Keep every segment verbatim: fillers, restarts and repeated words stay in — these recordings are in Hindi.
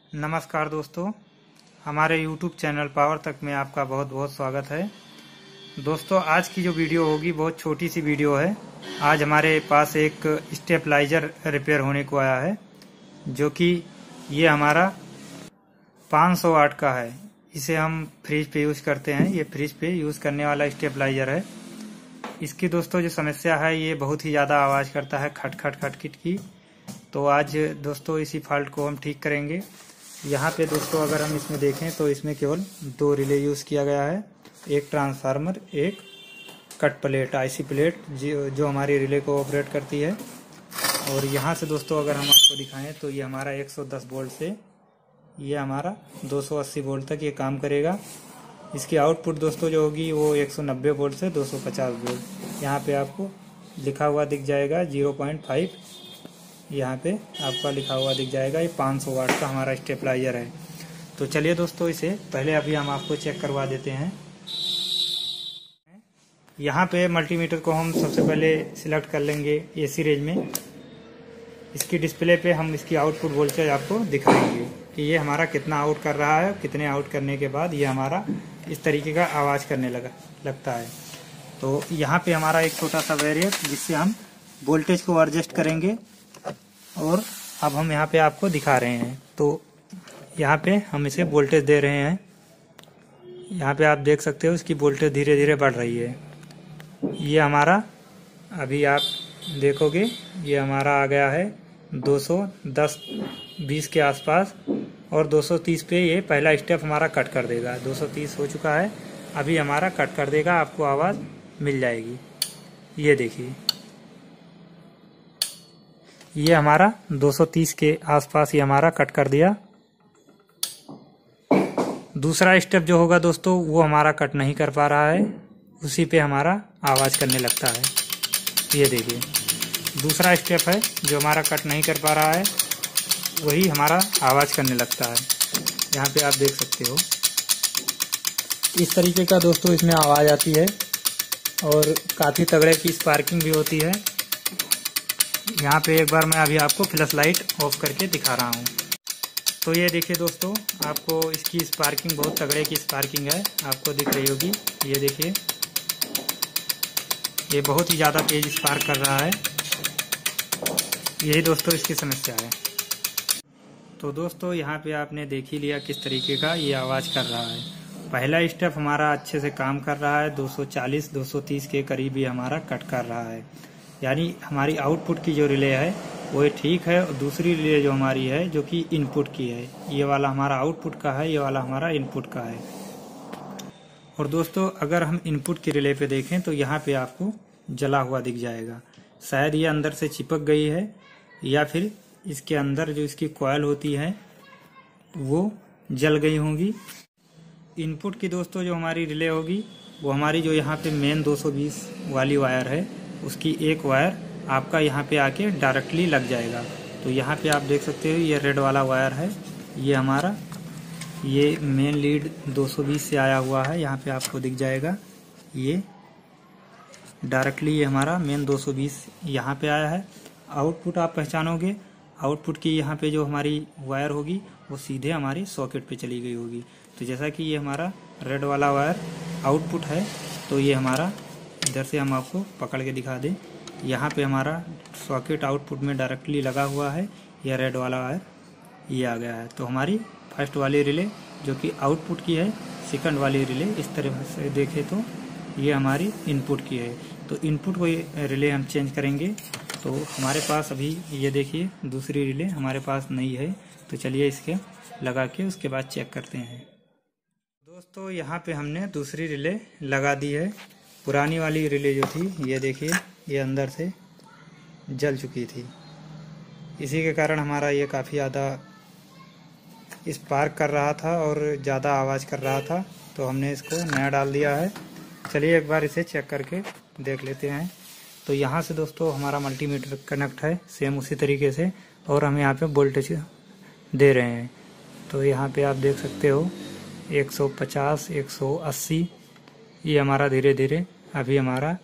नमस्कार दोस्तों, हमारे यूट्यूब चैनल पावर तक में आपका बहुत बहुत स्वागत है। दोस्तों, आज की जो वीडियो होगी बहुत छोटी सी वीडियो है। आज हमारे पास एक स्टेबलाइजर रिपेयर होने को आया है, जो कि ये हमारा पाँच सौ वाट का है। इसे हम फ्रिज पे यूज़ करते हैं। ये फ्रिज पे यूज़ करने वाला स्टेबलाइजर है। इसकी दोस्तों जो समस्या है, ये बहुत ही ज़्यादा आवाज़ करता है, खट खट खट खट की। तो आज दोस्तों इसी फॉल्ट को हम ठीक करेंगे। यहाँ पे दोस्तों अगर हम इसमें देखें तो इसमें केवल दो रिले यूज़ किया गया है, एक ट्रांसफार्मर, एक कट प्लेट, आईसी प्लेट जो हमारी रिले को ऑपरेट करती है। और यहाँ से दोस्तों अगर हम आपको दिखाएं तो ये हमारा एक सौ दस वोल्ट से ये हमारा दो सौ अस्सी वोल्ट तक ये काम करेगा। इसकी आउटपुट दोस्तों जो होगी वो एक सौ नब्बे वोल्ट से दो सौ पचास वोल्ट। यहाँ पे आपको लिखा हुआ दिख जाएगा ज़ीरो पॉइंट फाइव, यहाँ पे आपका लिखा हुआ दिख जाएगा। ये पाँच सौ वाट का हमारा स्टेबलाइजर है। तो चलिए दोस्तों, इसे पहले अभी हम आपको चेक करवा देते हैं। यहाँ पे मल्टीमीटर को हम सबसे पहले सिलेक्ट कर लेंगे एसी रेंज में। इसकी डिस्प्ले पे हम इसकी आउटपुट वोल्टेज आपको दिखाएंगे कि ये हमारा कितना आउट कर रहा है। कितने आउट करने के बाद ये हमारा इस तरीके का आवाज़ करने लगा लगता है। तो यहाँ पे हमारा एक छोटा सा वेरिएक, जिससे हम वोल्टेज को एडजस्ट करेंगे। और अब हम यहाँ पे आपको दिखा रहे हैं। तो यहाँ पे हम इसे वोल्टेज दे रहे हैं। यहाँ पे आप देख सकते हो इसकी वोल्टेज धीरे धीरे बढ़ रही है। ये हमारा अभी आप देखोगे ये हमारा आ गया है दो सौ दस बीस के आसपास, और दो सौ तीस पे ये पहला स्टेप हमारा कट कर देगा। दो सौ तीस हो चुका है, अभी हमारा कट कर देगा, आपको आवाज़ मिल जाएगी। ये देखिए, ये हमारा दो सौ तीस के आसपास ये हमारा कट कर दिया। दूसरा स्टेप जो होगा दोस्तों वो हमारा कट नहीं कर पा रहा है, उसी पे हमारा आवाज़ करने लगता है। ये देखिए, दूसरा स्टेप है जो हमारा कट नहीं कर पा रहा है, वही हमारा आवाज़ करने लगता है। यहाँ पे आप देख सकते हो इस तरीके का दोस्तों इसमें आवाज़ आती है, और काफ़ी तगड़े की स्पार्किंग भी होती है। यहाँ पे एक बार मैं अभी आपको फ्लैश लाइट ऑफ करके दिखा रहा हूँ। तो ये देखिए दोस्तों, आपको इसकी स्पार्किंग बहुत तगड़े की स्पार्किंग है, आपको दिख रही होगी। ये देखिए, ये बहुत ही ज़्यादा तेज स्पार्क कर रहा है। यही दोस्तों इसकी समस्या है। तो दोस्तों यहाँ पे आपने देख ही लिया किस तरीके का ये आवाज़ कर रहा है। पहला स्टेप हमारा अच्छे से काम कर रहा है, दो सौ चालीस दो सौ तीस के करीब ये हमारा कट कर रहा है। यानी हमारी आउटपुट की जो रिले है वो ठीक है, और दूसरी रिले जो हमारी है जो कि इनपुट की है, ये वाला हमारा आउटपुट का है, ये वाला हमारा इनपुट का है। और दोस्तों अगर हम इनपुट की रिले पे देखें तो यहाँ पे आपको जला हुआ दिख जाएगा। शायद ये अंदर से चिपक गई है, या फिर इसके अंदर जो इसकी कॉइल होती है वो जल गई होंगी। इनपुट की दोस्तों जो हमारी रिले होगी वो हमारी जो यहाँ पे मेन दो सौ बीस वाली वायर है, उसकी एक वायर आपका यहाँ पे आके डायरेक्टली लग जाएगा। तो यहाँ पे आप देख सकते हो ये रेड वाला वायर है, ये हमारा ये मेन लीड दो सौ बीस से आया हुआ है। यहाँ पे आपको दिख जाएगा ये डायरेक्टली ये हमारा मेन दो सौ बीस यहाँ पे आया है। आउटपुट आप पहचानोगे, आउटपुट की यहाँ पे जो हमारी वायर होगी वो सीधे हमारी सॉकेट पे चली गई होगी। तो जैसा कि ये हमारा रेड वाला वायर आउटपुट है, तो ये हमारा इधर से हम आपको पकड़ के दिखा दें, यहाँ पे हमारा सॉकेट आउटपुट में डायरेक्टली लगा हुआ है। यह रेड वाला वायर ये आ गया है। तो हमारी फर्स्ट वाली रिले जो कि आउटपुट की है, सेकंड वाली रिले इस तरह से देखें तो ये हमारी इनपुट की है। तो इनपुट को ये रिले हम चेंज करेंगे। तो हमारे पास अभी ये देखिए दूसरी रिले हमारे पास नहीं है, तो चलिए इसके लगा के उसके बाद चेक करते हैं। दोस्तों यहाँ पे हमने दूसरी रिले लगा दी है। पुरानी वाली रिले जो थी ये देखिए ये अंदर से जल चुकी थी, इसी के कारण हमारा ये काफ़ी ज़्यादा स्पार्क कर रहा था और ज़्यादा आवाज़ कर रहा था। तो हमने इसको नया डाल दिया है। चलिए एक बार इसे चेक करके देख लेते हैं। तो यहाँ से दोस्तों हमारा मल्टीमीटर कनेक्ट है सेम उसी तरीके से, और हम यहाँ पे वोल्टेज दे रहे हैं। तो यहाँ पे आप देख सकते हो एक सौ पचास एक सौ अस्सी ये हमारा धीरे धीरे अभी हमारा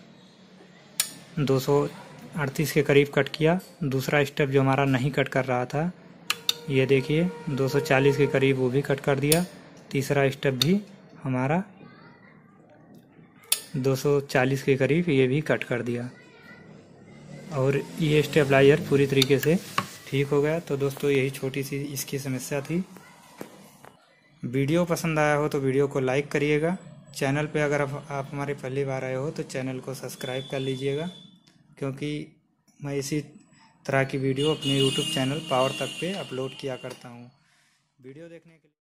दो सौ अड़तीस के करीब कट किया। दूसरा स्टेप जो हमारा नहीं कट कर रहा था ये देखिए दो सौ चालीस के करीब वो भी कट कर दिया। तीसरा स्टेप भी हमारा दो सौ चालीस के करीब ये भी कट कर दिया और ये स्टेबलाइजर पूरी तरीके से ठीक हो गया। तो दोस्तों यही छोटी सी इसकी समस्या थी। वीडियो पसंद आया हो तो वीडियो को लाइक करिएगा। चैनल पे अगर आप, आप हमारे पहली बार आए हो तो चैनल को सब्सक्राइब कर लीजिएगा, क्योंकि मैं इसी तरह की वीडियो अपने यूट्यूब चैनल पावर तक पे अपलोड किया करता हूँ। वीडियो देखने के लिए